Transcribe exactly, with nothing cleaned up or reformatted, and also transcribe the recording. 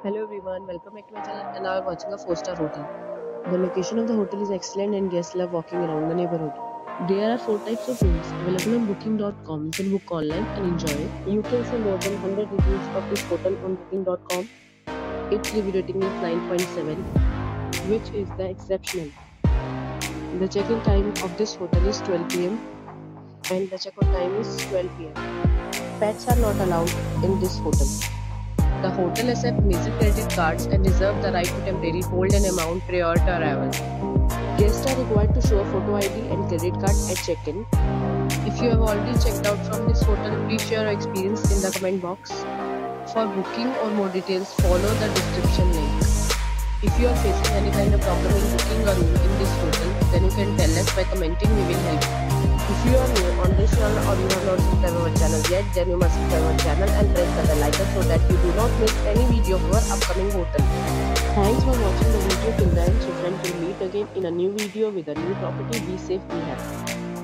Hello everyone, welcome back to my channel and now we're watching a four star hotel. The location of the hotel is excellent and guests love walking around the neighborhood. There are four types of rooms available on booking dot com. You can book online and enjoy it. You can see more than one hundred reviews of this hotel on booking dot com. Its review rating is nine point seven, which is the exceptional. The check-in time of this hotel is twelve p m and the check-out time is twelve p m Pets are not allowed in this hotel. The hotel accepts major credit cards and reserves the right to temporarily hold an amount prior to arrival. Guests are required to show a photo I D and credit card at check-in. If you have already checked out from this hotel, please share your experience in the comment box. For booking or more details, follow the description link. If you are facing any kind of problem in booking a room in this hotel, then you can tell us by commenting, we will help you. If you are new on this channel or you have not subscribed our channel yet, then you must subscribe our channel and press the bell icon so that you do not miss any video of our upcoming hotel. Thanks for watching the video till the end. So friends, will meet again in a new video with a new property. Be safe, be happy.